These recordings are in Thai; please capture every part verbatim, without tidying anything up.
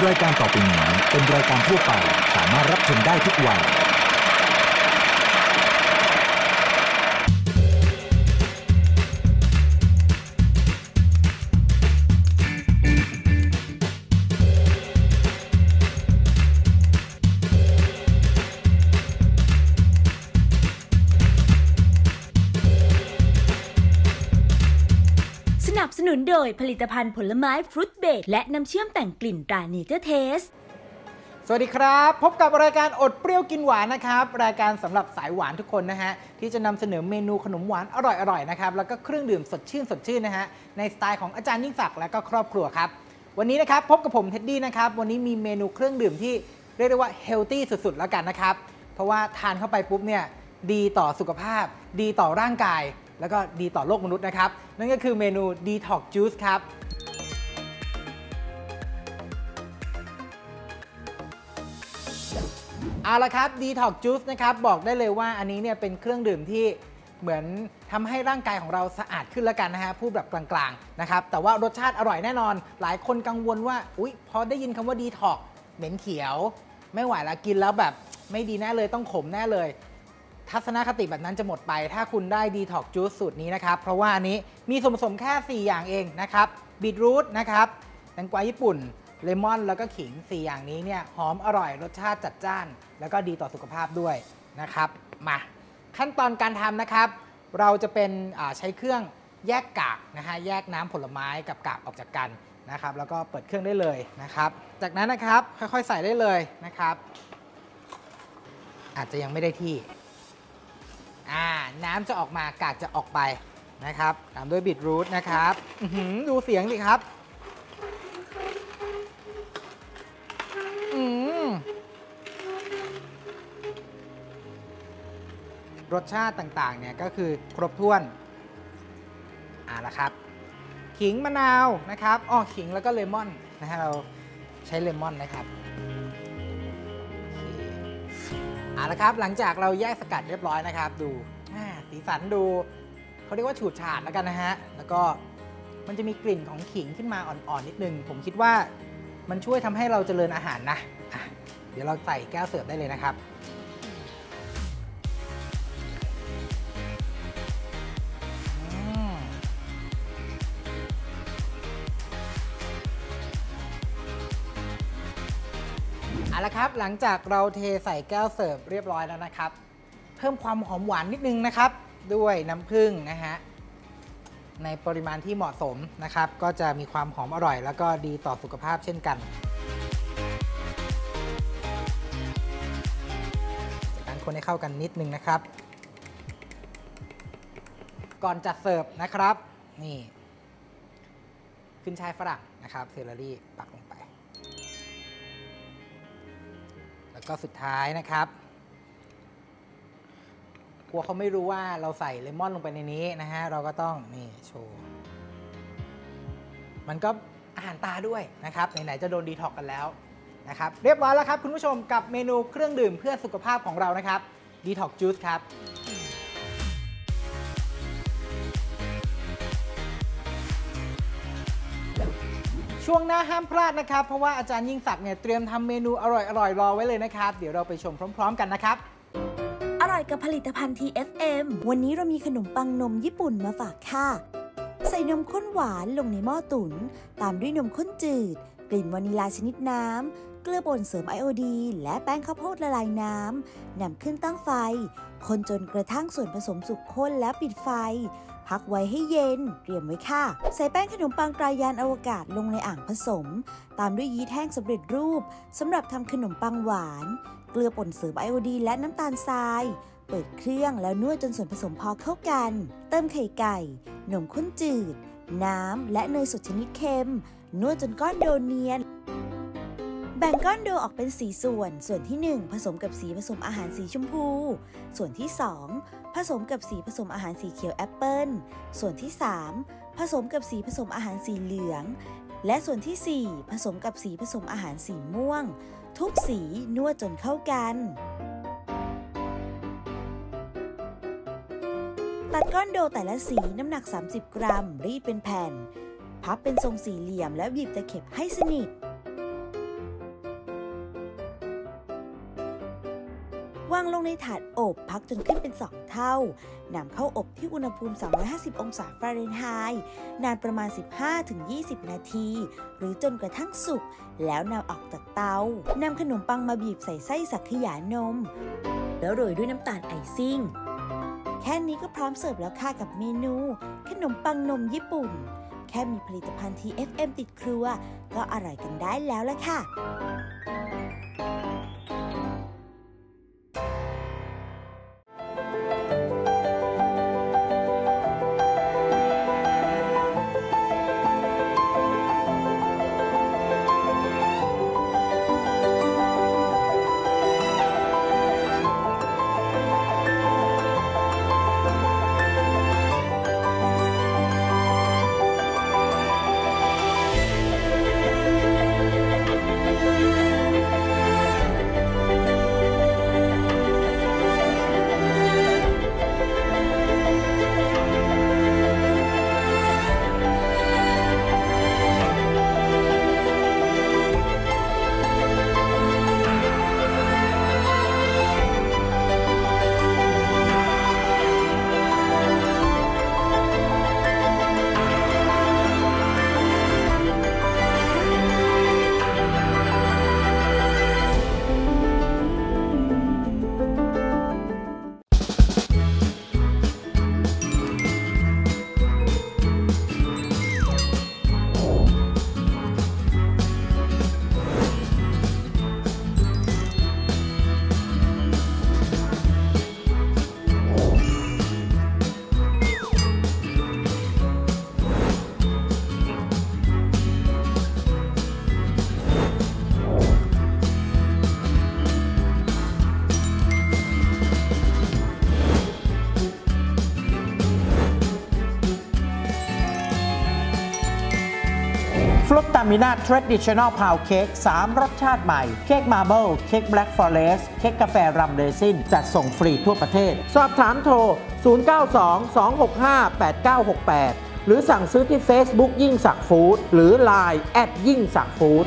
รายการต่อไปนี้เป็นรายการทั่วไปสามารถรับชมได้ทุกวัยสนับสนุนโดยผลิตภัณฑ์ผลไม้ฟรุตเบรดและน้ำเชื่อมแต่งกลิ่นตราเนเจอร์เทสสวัสดีครับพบกับรายการอดเปรี้ยวกินหวานนะครับรายการสำหรับสายหวานทุกคนนะฮะที่จะนำเสนอเมนูขนมหวานอร่อยๆนะครับแล้วก็เครื่องดื่มสดชื่นสดชื่นนะฮะในสไตล์ของอาจารย์ยิ่งศักดิ์และก็ครอบครัวครับวันนี้นะครับพบกับผมเท็ดดี้นะครับวันนี้มีเมนูเครื่องดื่มที่เรียกได้ว่าเฮลตี้สุดๆแล้วกันนะครับเพราะว่าทานเข้าไปปุ๊บเนี่ยดีต่อสุขภาพดีต่อร่างกายแล้วก็ดีต่อโลกมนุษย์นะครับนั่นก็คือเมนู Detox Juice ครับเอาละครับ Detox Juice นะครับบอกได้เลยว่าอันนี้เนี่ยเป็นเครื่องดื่มที่เหมือนทำให้ร่างกายของเราสะอาดขึ้นแล้วกันนะฮะพูดแบบกลางๆนะครับแต่ว่ารสชาติอร่อยแน่นอนหลายคนกังวลว่าอุ๊ยพอได้ยินคำว่า Detox เหม็นเขียวไม่ไหวแล้วกินแล้วแบบไม่ดีแน่เลยต้องขมแน่เลยทัศนคติแบบนั้นจะหมดไปถ้าคุณได้ Detox Juice สูตรนี้นะครับเพราะว่าอันนี้มีส่วนผสมแค่สี่อย่างเองนะครับบีทรูทนะครับแตงกวาญี่ปุ่นเลมอนแล้วก็ขิงสี่อย่างนี้เนี่ยหอมอร่อยรสชาติจัดจ้านแล้วก็ดีต่อสุขภาพด้วยนะครับมาขั้นตอนการทำนะครับเราจะเป็นใช้เครื่องแยกกากนะฮะแยกน้ำผลไม้กับกากออกจากกันนะครับแล้วก็เปิดเครื่องได้เลยนะครับจากนั้นนะครับค่อยๆใส่ได้เลยนะครับอาจจะยังไม่ได้ที่อ่าน้ำจะออกมากากจะออกไปนะครับตามด้วยบีทรูทนะครับดูเสียงสิครับรสชาติต่างๆเนี่ยก็คือครบถ้วนอ่าละครับขิงมะนาวนะครับอ้อขิงแล้วก็เลมอนนะฮะเราใช้เลมอนนะครับอ่าละครับหลังจากเราแยกสกัดเรียบร้อยนะครับดูสีสันดูเขาเรียกว่าฉูดฉาดแล้วกันนะฮะแล้วก็มันจะมีกลิ่นของขิงขึ้นมาอ่อนๆนิดนึงผมคิดว่ามันช่วยทำให้เราเจริญอาหารนะะเดี๋ยวเราใส่แก้วเสิร์ฟได้เลยนะครับเอาละครับหลังจากเราเทใส่แก้วเสิร์ฟเรียบร้อยแล้วนะครับเพิ่มความหอมหวานนิดนึงนะครับด้วยน้ำผึ้งนะฮะในปริมาณที่เหมาะสมนะครับก็จะมีความหอมอร่อยแล้วก็ดีต่อสุขภาพเช่นกันจากนั้นคนให้เข้ากันนิดนึงนะครับก่อนจัดเสิร์ฟนะครับนี่ขึ้นช่ายฝรั่งนะครับเซเลอรี่ปักลงไปแล้วก็สุดท้ายนะครับกลัวเขาไม่รู้ว่าเราใส่เลมอนลงไปในนี้นะฮะเราก็ต้องนี่โชว์มันก็อาหารตาด้วยนะครับไหนๆจะโดนดีท็อกกันแล้วนะครับเรียบร้อยแล้วครับคุณผู้ชมกับเมนูเครื่องดื่มเพื่อสุขภาพของเรานะครับดีท็อกจูสครับช่วงหน้าห้ามพลาดนะครับเพราะว่าอาจารย์ยิ่งศักดิ์เนี่ยเตรียมทำเมนูอร่อยๆรอไว้เลยนะครับเดี๋ยวเราไปชมพร้อมๆกันนะครับอร่อยกับผลิตภัณฑ์ ที เอฟ เอ็ม วันนี้เรามีขนมปังนมญี่ปุ่นมาฝากค่ะใส่นมข้นหวานลงในหม้อตุ๋นตามด้วยนมข้นจืดกลิ่นวานิลาชนิดน้ำเกลือป่นเสริมไอโอดีนและแป้งข้าวโพดละลายน้ำนำขึ้นตั้งไฟคนจนกระทั่งส่วนผสมสุกข้นแล้วปิดไฟพักไว้ให้เย็นเตรียมไว้ค่ะใส่แป้งขนมปังตรายานอวกาศลงในอ่างผสมตามด้วยยีสต์แห้งสำเร็จรูปสำหรับทำขนมปังหวานเกลือป่นเสริมไอโอดีนและน้ำตาลทรายเปิดเครื่องแล้วนวดจนส่วนผสมพอเข้ากันเติมไข่ไก่นมข้นจืดน้ำและเนยสดชนิดเค็มนวดจนก้อนโดเนียนแบ่งก้อนโดออกเป็นสี่ส่วนส่วนที่หนึ่งผสมกับสีผสมอาหารสีชมพูส่วนที่สองผสมกับสีผสมอาหารสีเขียวแอปเปิ้ลส่วนที่สามผสมกับสีผสมอาหารสีเหลืองและส่วนที่สี่ผสมกับสีผสมอาหารสีม่วงทุกสีนวดจนเข้ากันตัดก้อนโดแต่ละสีน้ำหนักสามสิบกรัมรีดเป็นแผ่นพับเป็นทรงสี่เหลี่ยมแล้วบีบตะเข็บให้สนิทงลงในถาดอบพักจนขึ้นเป็นสองเท่านำเข้าอบที่อุณหภูมิสามร้อยห้าสิบองศาฟาเรนไฮต์นานประมาณ สิบห้าถึงยี่สิบ นาทีหรือจนกระทั่งสุกแล้วนำออกจากเตานำขนมปังมาบีบใส่ไส้สังขยานมแล้วโรยด้วยน้ำตาลไอซิ่งแค่นี้ก็พร้อมเสิร์ฟแล้วค่ะกับเมนูขนมปังนมญี่ปุ่นแค่มีผลิตภัณฑ์ ที เอฟ เอ็ม ติดครัวก็อร่อยกันได้แล้วละค่ะฟลุตตามิน่า Traditional Pound Cake สามรสชาติใหม่เค้กมาร์เบิลเค้กแบล็กฟอเรสต์เค้กกาแฟรัมเรซินจัดส่งฟรีทั่วประเทศสอบถามโทร ศูนย์ เก้า สอง สอง หก ห้า แปด เก้า หก แปด หรือสั่งซื้อที่ Facebook ยิ่งศักดิ์ฟู้ดหรือ ไลน์ แอท ยิ่งศักดิ์ฟู้ด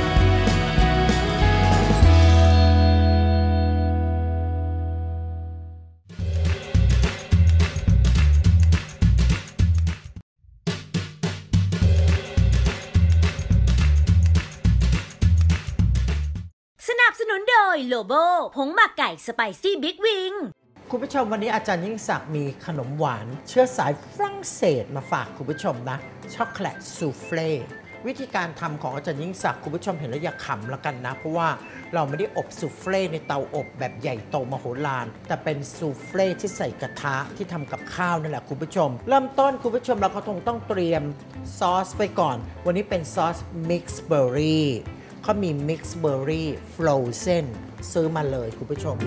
สนับสนุนโดยโลโบผงหมักไก่สไปซี่บิ๊กวิงคุณผู้ชมวันนี้อาจารย์ยิ่งศักดิ์มีขนมหวานเชื้อสายฝรั่งเศสมาฝากคุณผู้ชมนะช็อกโกแลตซูเฟ่ วิธีการทำของอาจารย์ยิ่งศักดิ์คุณผู้ชมเห็นแล้วอย่าขำแล้วกันนะเพราะว่าเราไม่ได้อบซูเฟ่ในเตาอบแบบใหญ่โตมโหฬารแต่เป็นซูเฟ่ที่ใส่กระทะที่ทำกับข้าวนั่นแหละคุณผู้ชมเริ่มต้นคุณผู้ชมเราก็คงต้องเตรียมซอสไปก่อนวันนี้เป็นซอสมิกซ์เบอร์รี่เขามีมิกซ์เบอร์รี่ฟรอเซนซื้อมาเลยคุณผู้ชม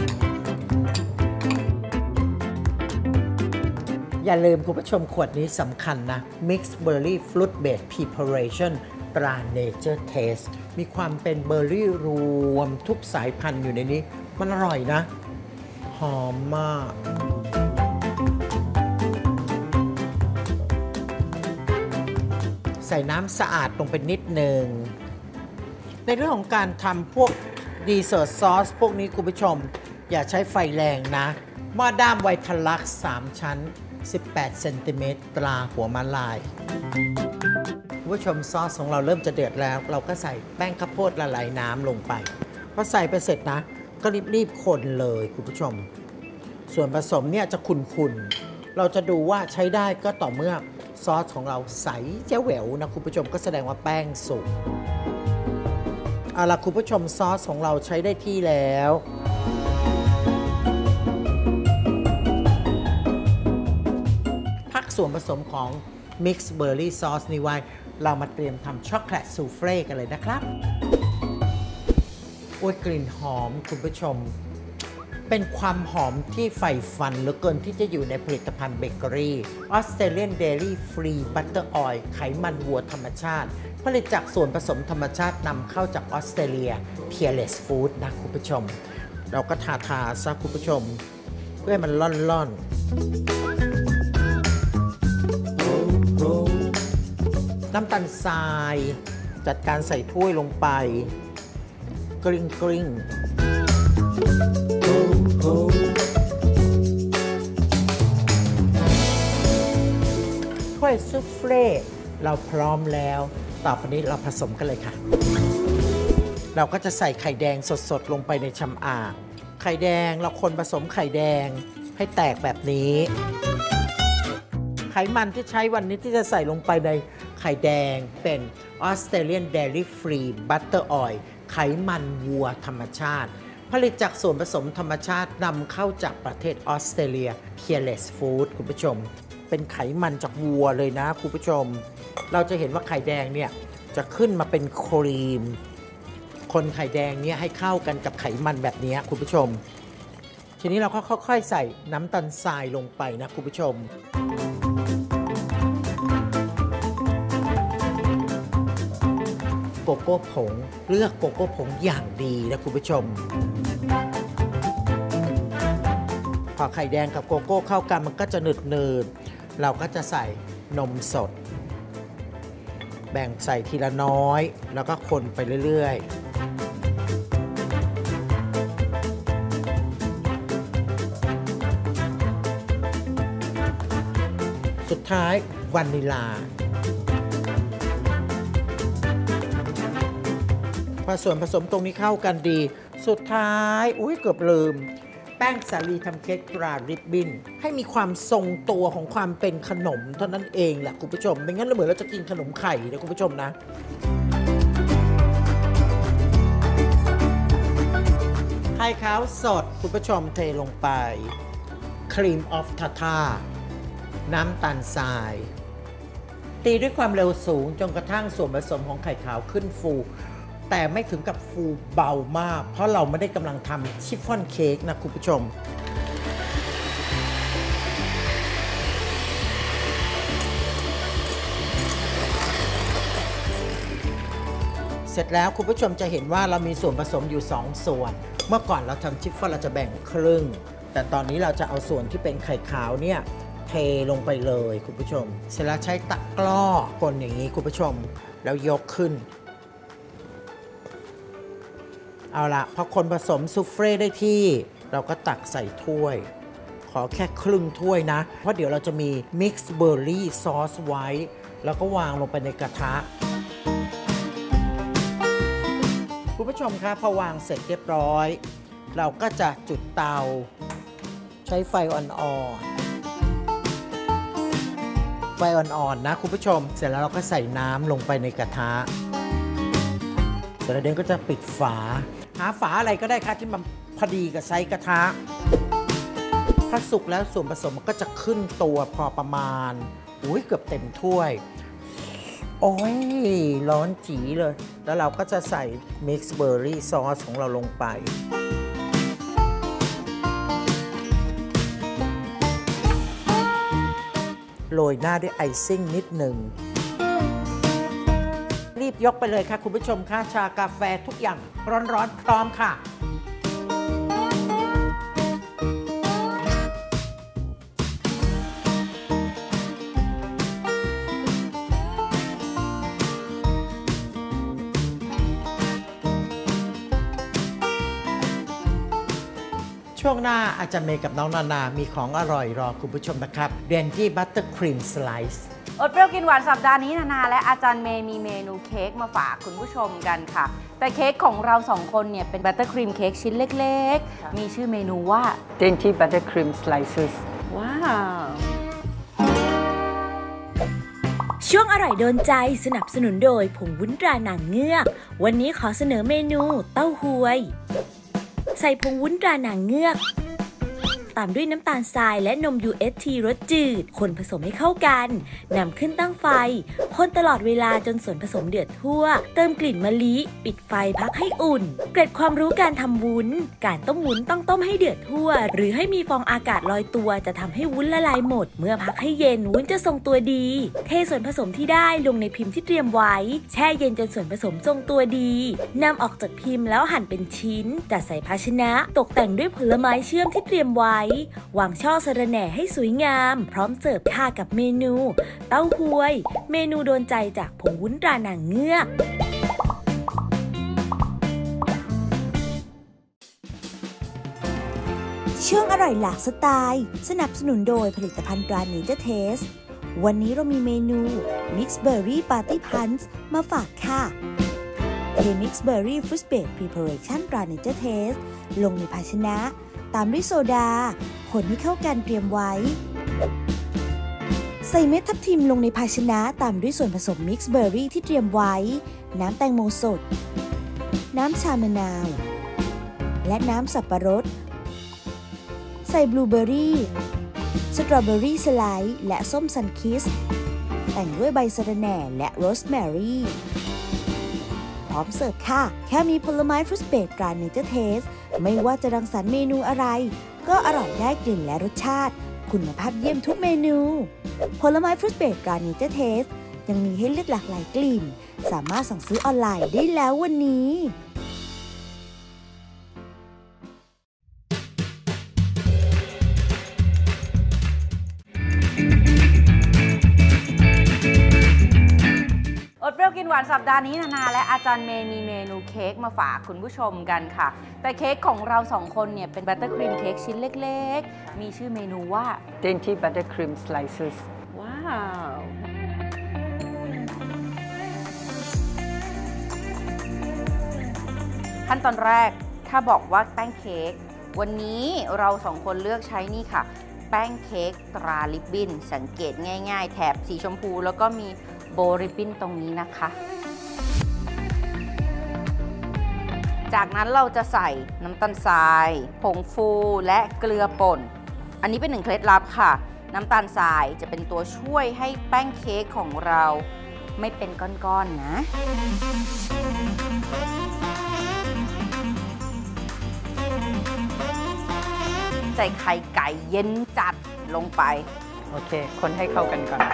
อย่าลืมคุณผู้ชมขวดนี้สำคัญนะ Mixed Berry Fruit Based Preparation ตรา Nature Taste มีความเป็นเบอร์รี่รวมทุกสายพันธุ์อยู่ในนี้มันอร่อยนะหอมมากใส่น้ำสะอาดลงไปนิดหนึ่งในเรื่องของการทำพวกดีเซอร์ซอสพวกนี้คุณผู้ชมอย่าใช้ไฟแรงนะหม้อด้ามไวทลักซ์สามชั้นสิบแปดเซนติเมตรตราหัวม้าลายคุณผู้ชมซอสของเราเริ่มจะเดือดแล้วเราก็ใส่แป้งข้าวโพดละลายน้ำลงไปพอใส่ไปเสร็จนะก็รีบๆคนเลยคุณผู้ชมส่วนผสมเนี่ยจะขุ่นๆเราจะดูว่าใช้ได้ก็ต่อเมื่อซอสของเราใสแจ๋วแหววนะคุณผู้ชมก็แสดงว่าแป้งสุกเอาล่ะคุณผู้ชมซอสของเราใช้ได้ที่แล้วพักส่วนผสมของ Mixed Berry Sauce นี่ไว้เรามาเตรียมทำช็อกโกแลตซูเฟ่กันเลยนะครับโอ้ยกลิ่นหอมคุณผู้ชมเป็นความหอมที่ใฝ่ฝันเหลือเกินที่จะอยู่ในผลิตภัณฑ์เบเกอรี่ออสเตรเลียนเดลี่ฟรีบัตเตอร์ออยล์ไขมันวัวธรรมชาติผลิตจากส่วนผสมธรรมชาตินำเข้าจากออสเตรเลีย Peerless Food นะคุณผู้ชมเราก็ทาทาซะคุณผู้ชมเพื่อให้มันล่อนๆน้ำตาลทรายจัดการใส่ถ้วยลงไปกริ้งกริ้งวยซุฟเฟ่เราพร้อมแล้วต่อไปนี้เราผสมกันเลยค่ะเราก็จะใส่ไข่แดงสดๆลงไปในชำอ่างไข่แดงเราคนผสมไข่แดงให้แตกแบบนี้ไขมันที่ใช้วันนี้ที่จะใส่ลงไปในไข่แดงเป็น Australian Dairy Free Butter Oil ไขมันวัวธรรมชาติผลิตจากส่วนผสมธรรมชาตินำเข้าจากประเทศออสเตรเลีย Peerless Food คุณผู้ชมเป็นไขมันจากวัวเลยนะคุณผู้ชมเราจะเห็นว่าไข่แดงเนี่ยจะขึ้นมาเป็นครีมคนไข่แดงเนี่ยให้เข้ากันกับไขมันแบบนี้คุณผู้ชมทีนี้เราก็ค่อยๆใส่น้ำตาลทรายลงไปนะคุณผู้ชมโกโก้ผงเลือกโกโก้ผงอย่างดีนะคุณผู้ชมพอไข่แดงกับโกโก้เข้ากันมันก็จะหนืดเนืดเราก็จะใส่นมสดแบ่งใส่ทีละน้อยแล้วก็คนไปเรื่อยๆสุดท้ายวานิลาพอส่วนผสมตรงนี้เข้ากันดีสุดท้ายอุ้ยเกือบลืมแป้งสาลีทำเค้กตราริบบิ้นให้มีความทรงตัวของความเป็นขนมเท่านั้นเองแหละคุณผู้ชมไม่งั้นเราเหมือนเราจะกินขนมไข่นะคุณผู้ชมนะไข่ขาวสดคุณผู้ชมเทลงไปครีมออฟทาทาน้ำตาลทรายตีด้วยความเร็วสูงจนกระทั่งส่วนผสมของไข่ขาวขึ้นฟูแต่ไม่ถึงกับฟูเบามากเพราะเราไม่ได้กำลังทำชิฟฟ่อนเค้กนะคุณผู้ชมเสร็จแล้วคุณผู้ชมจะเห็นว่าเรามีส่วนผสมอยู่สองส่วนเมื่อก่อนเราทำชิฟฟ่อนเราจะแบ่งครึ่งแต่ตอนนี้เราจะเอาส่วนที่เป็นไข่ขาวเนี่ยเทลงไปเลยคุณผู้ชมเสร็จแล้วใช้ตะกร้อคนอย่างนี้คุณผู้ชมแล้วยกขึ้นเอาละพอคนผสมซุฟเฟ่ได้ที่เราก็ตักใส่ถ้วยขอแค่ครึ่งถ้วยนะเพราะเดี๋ยวเราจะมีมิกซ์เบอร์รี่ซอสไว้แล้วก็วางลงไปในกระทะคุณผู้ชมคะพอวางเสร็จเรียบร้อยเราก็จะจุดเตาใช้ไฟอ่อนๆไฟอ่อนๆนะคุณผู้ชมเสร็จแล้วเราก็ใส่น้ำลงไปในกระทะเสร็จแล้วเดนก็จะปิดฝาหาฝาอะไรก็ได้ค่ะที่มันพอดีกับไซส์กระทะถ้าสุกแล้วส่วนผสมมันก็จะขึ้นตัวพอประมาณอุ้ยเกือบเต็มถ้วยโอ้ยร้อนจี๋เลยแล้วเราก็จะใส่มิกซ์เบอร์รี่ซอสของเราลงไปโรยหน้าด้วยไอซิ่งนิดหนึ่งรีบยกไปเลยค่ะคุณผู้ชมค่ะชากาแฟทุกอย่างร้อนๆพร้อมค่ะช่วงหน้าอาจารย์เมย์กับน้องนานามีของอร่อยรอคุณผู้ชมนะครับเดนจี้บัตเตอร์ครีมสไลซ์อดเปรี้ยวกินหวานสัปดาห์นี้นานาและอาจารย์เมย์มีเมนูเค้กมาฝากคุณผู้ชมกันค่ะแต่เค้กของเราสองคนเนี่ยเป็นบัตเตอร์ครีมเค้กชิ้นเล็กๆมีชื่อเมนูว่า Dainty Buttercream Slices ว้าวช่วงอร่อยโดนใจสนับสนุนโดยผงวุ้นตราหนังเงือกวันนี้ขอเสนอเมนูเต้าหวยใส่ผงวุ้นตราหนังเงือกตามด้วยน้ำตาลทรายและนม ยู เอส ที รสจืดคนผสมให้เข้ากันนำขึ้นตั้งไฟคนตลอดเวลาจนส่วนผสมเดือดทั่วเติมกลิ่นมะลิปิดไฟพักให้อุ่นเกร็ดความรู้การทำวุ้นการต้มวุ้นต้องต้มให้เดือดทั่วหรือให้มีฟองอากาศลอยตัวจะทำให้วุ้นละลายหมดเมื่อพักให้เย็นวุ้นจะทรงตัวดีเทส่วนผสมที่ได้ลงในพิมพ์ที่เตรียมไว้แช่เย็นจนส่วนผสมทรงตัวดีนำออกจากพิมพ์แล้วหั่นเป็นชิ้นจัดใส่ภาชนะตกแต่งด้วยผลไม้เชื่อมที่เตรียมไว้วางช่อสะระแหน่ให้สวยงามพร้อมเสิร์ฟค่ะกับเมนูเต้าหวยเมนูโดนใจจากผงวุ้นตราหนังเงือกช่วงอร่อยหลากสไตล์สนับสนุนโดยผลิตภัณฑ์ตราเนเจอร์เทสวันนี้เรามีเมนู Mixed Berry Party Punch มาฝากค่ะเท Mixed Berry Fruit Based Preparation ตรา Nature Taste ลงในภาชนะตามด้วยโซดาคนให้เข้ากันเตรียมไว้ใส่เม็ดทับทิมลงในภาชนะตามด้วยส่วนผสม Mixed Berry ที่เตรียมไว้น้ำแตงโมสดน้ำชามะนาวและน้ำสับปะรดใส่บลูเบอร์รี่สตรอเบอร์รี่สไลด์และส้มซันคิสแต่งด้วยใบสะระแหน่และโรสแมรี่พร้อมเสิร์ฟค่ะแค่มีผลไม้ฟรุตเบรดตรา Nature Taste ไม่ว่าจะรังสรรค์เมนูอะไรก็อร่อยได้กลิ่นและรสชาติคุณภาพเยี่ยมทุกเมนูผลไม้ฟรุตเบรดตรา Nature Taste ยังมีให้เลือกหลากหลายกลิ่นสามารถสั่งซื้อออนไลน์ได้แล้ววันนี้อดเปรี้ยวกินหวานสัปดาห์นี้นานาและอาจารย์เมย์มีเมนูเค้กมาฝากคุณผู้ชมกันค่ะแต่เค้กของเราสองคนเนี่ยเป็นบัตเตอร์ครีมเค้กชิ้นเล็กๆมีชื่อเมนูว่า Dainty Buttercream Slices ว้าวขั้นตอนแรกถ้าบอกว่าแป้งเค้กวันนี้เราสองคนเลือกใช้นี่ค่ะแป้งเค้กตราริบบิ้นสังเกตง่ายๆแถบสีชมพูแล้วก็มีโบริบบิ้นตรงนี้นะคะจากนั้นเราจะใส่น้ำตาลทรายผงฟูและเกลือป่นอันนี้เป็นหนึ่งเคล็ดลับค่ะน้ำตาลทรายจะเป็นตัวช่วยให้แป้งเค้กของเราไม่เป็นก้อนๆ นะใส่ไข่ไก่เย็นจัดลงไปโอเคคนให้เข้ากันก่อน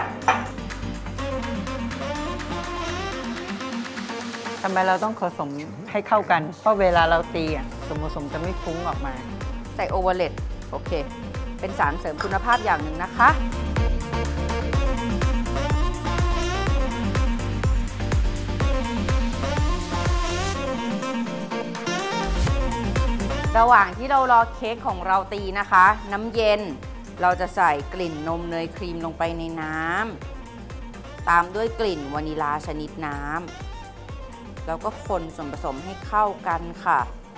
ทำไมเราต้องผสมให้เข้ากันเพราะเวลาเราตีอ่ะส่วนผสมจะไม่ฟุ้งออกมาใส่โอเวอร์เลตโอเคเป็นสารเสริมคุณภาพอย่างหนึ่งนะคะระหว่างที่เรารอเค้กของเราตีนะคะน้ำเย็นเราจะใส่กลิ่นนมเนยครีมลงไปในน้ำตามด้วยกลิ่นวานิลาชนิดน้ำแล้วก็คนส่วนผสมให้เข้ากันค่ะ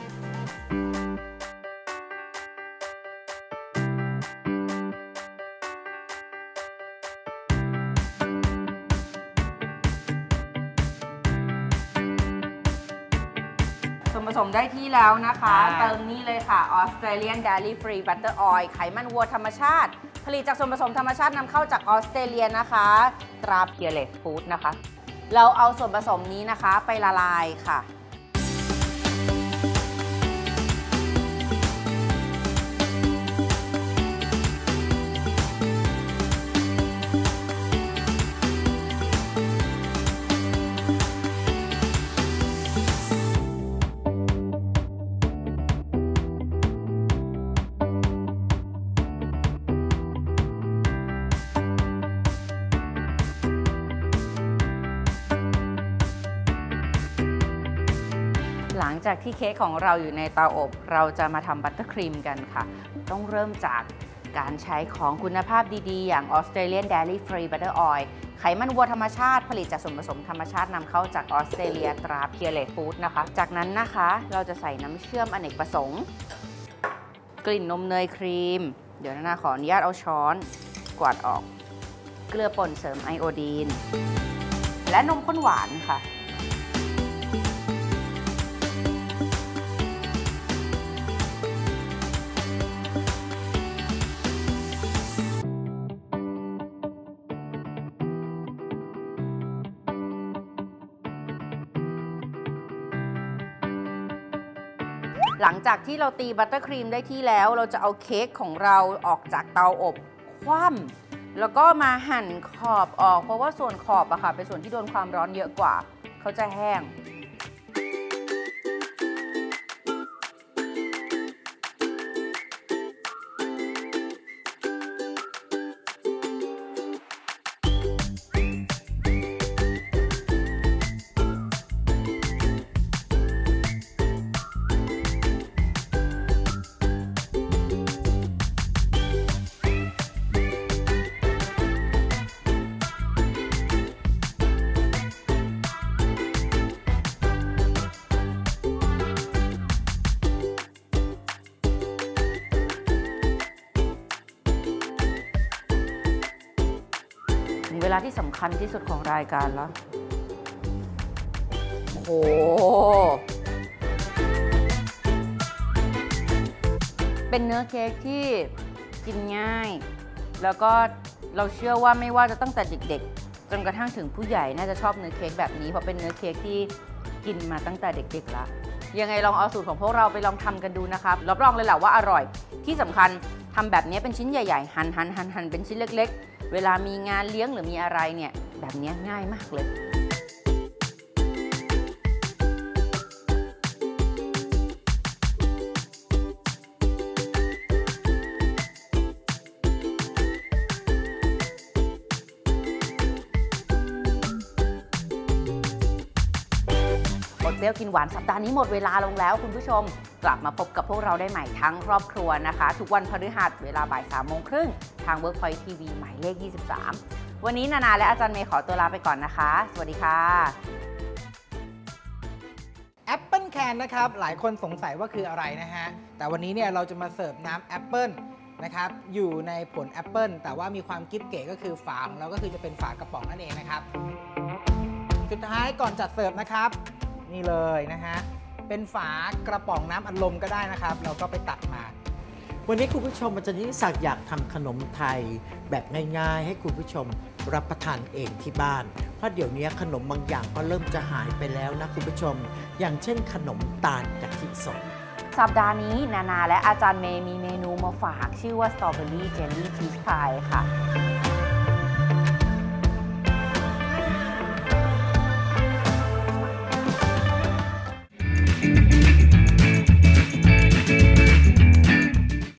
ส่วนผสมได้ที่แล้วนะคะเติมนี่เลยค่ะ Australian Dairy Free Butter Oil ไขมันวัวธรรมชาติผลิตจากส่วนผสมธรรมชาตินำเข้าจากออสเตรเลียนะคะตรา Pure Food นะคะเราเอาส่วนผสมนี้นะคะไปละลายค่ะหลังจากที่เค้กของเราอยู่ในเตาอบเราจะมาทำบัตเตอร์ครีมกันค่ะต้องเริ่มจากการใช้ของคุณภาพดีๆอย่าง Australian Dairy Free Butter Oil ไขมันวัวธรรมชาติผลิตจากส่วนผสมธรรมชาตินำเข้าจากออสเตรเลียตรา Pure Food นะคะจากนั้นนะคะเราจะใส่น้ำเชื่อมอเนกประสงค์กลิ่นนมเนยครีมเดี๋ยวนาขออนุญาตเอาช้อนกวาดออกเกลือป่นเสริมไอโอดีนและนมข้นหวานค่ะหลังจากที่เราตีบัตเตอร์ครีมได้ที่แล้วเราจะเอาเค้กของเราออกจากเตาอบคว่ำแล้วก็มาหั่นขอบออกเพราะว่าส่วนขอบอะค่ะเป็นส่วนที่โดนความร้อนเยอะกว่าเขาจะแห้ง หวลาที่สำคัญที่สุดของรายการแล้วโอ้โหเป็นเนื้อเค้กที่กินง่ายแล้วก็เราเชื่อว่าไม่ว่าจะตั้งแต่เด็กๆจนกระทั่งถึงผู้ใหญ่น่าจะชอบเนื้อเค้กแบบนี้เพราะเป็นเนื้อเค้กที่กินมาตั้งแต่เด็กๆแล้วยังไงลองเอาสูตรของพวกเราไปลองทำกันดูนะครับรับรองเลยแหละว่าอร่อยที่สำคัญทำแบบนี้เป็นชิ้นใหญ่ๆหั่นหั่นหั่นหั่นเป็นชิ้นเล็กๆเวลามีงานเลี้ยงหรือมีอะไรเนี่ยแบบนี้ง่ายมากเลยเปรี้ยวกินหวานสัปดาห์นี้หมดเวลาลงแล้วคุณผู้ชมกลับมาพบกับพวกเราได้ใหม่ทั้งครอบครัวนะคะทุกวันพฤหัสเวลาบ่ายสามโมงครึ่งทาง Workpoint ที วี หมายเลขยี่สิบสามวันนี้นานาและอาจารย์เมย์ขอตัวลาไปก่อนนะคะสวัสดีค่ะแอปเปิลแคนนะครับหลายคนสงสัยว่าคืออะไรนะฮะแต่วันนี้เนี่ยเราจะมาเสิร์ฟน้ำแอปเปิลนะครับอยู่ในผลแอปเปิลแต่ว่ามีความกิ๊บเก๋ก็คือฝาของเราก็คือจะเป็นฝากระป๋องนั่นเองนะครับสุดท้ายก่อนจัดเสิร์ฟนะครับนี่เลยนะฮะเป็นฝากระป๋องน้ำอัดลมก็ได้นะครับเราก็ไปตัดมาวันนี้คุณผู้ชมอาจารย์ยิ่งศักดิ์อยากทำขนมไทยแบบง่ายๆให้คุณผู้ชมรับประทานเองที่บ้านเพราะเดี๋ยวนี้ขนมบางอย่างก็เริ่มจะหายไปแล้วนะคุณผู้ชมอย่างเช่นขนมตาลกะทิสดสัปดาห์นี้นานาและอาจารย์เมย์มีเมนูมาฝากชื่อว่าสตรอเบอรี่เจลลี่ชีสพายค่ะ